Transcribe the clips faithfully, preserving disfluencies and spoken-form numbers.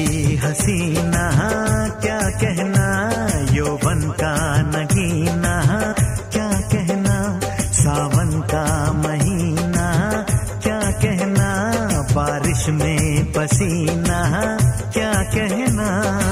बड़ी हसीना, क्या कहना यौवन का नगीना, क्या कहना सावन का महीना, क्या कहना बारिश में पसीना, क्या कहना।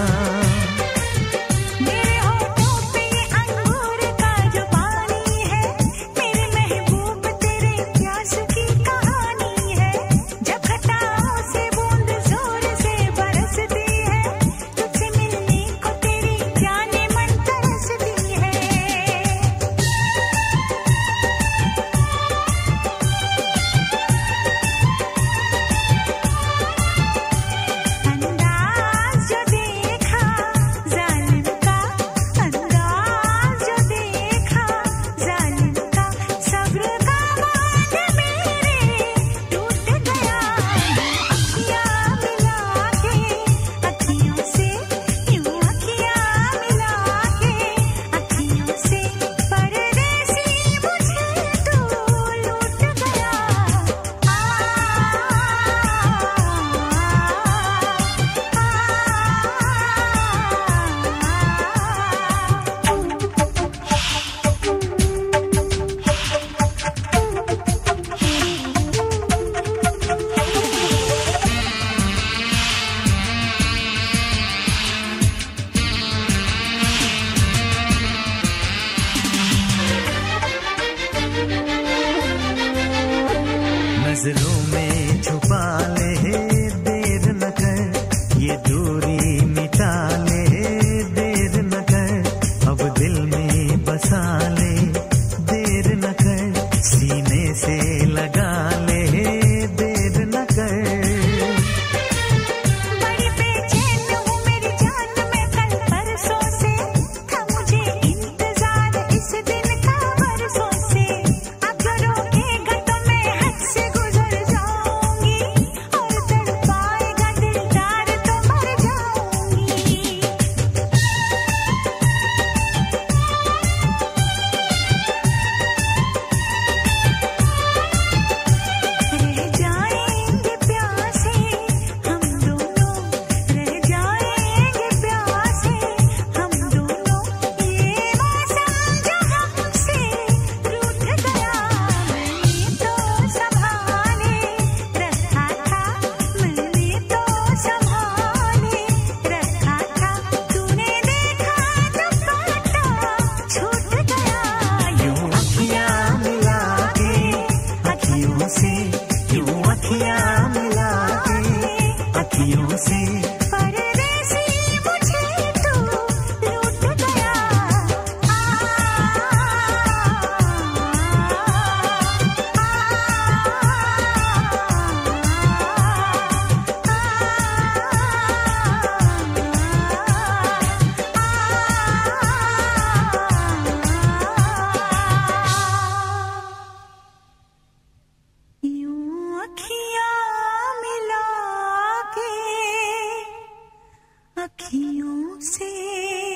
नजरों में छुपा ले देर न कर, ये दूरी मिटा ले देर न कर, अब दिल में बसा ले देर न कर, सीने से लगा ले देर न कर। बड़ी बेचैन हूँ मेरी जान में, कल परसों से था मुझे इंतजार इस दिन का बरसों से, अब जो रोकेगा तो मैं हद से गुजर जाऊंगी, और तड़पाएगा दिलदार तो मर जाऊंगी। रह जाएंगे प्यासे हम दोनों, रह जाएंगे प्यासे हम दोनों, ये मौसम जो हमसे रूठ गया, मैंने तो संभाले रखा था, मैंने तो संभाले रखा था, तूने देखा तो काटा छूट गया। यूं अखियां मिला के अखियों से, यूं अखियां मिला के अखियों से, परदेसी मुझे तू लूट गया। आ, यूं अखियां मिला के अखियों से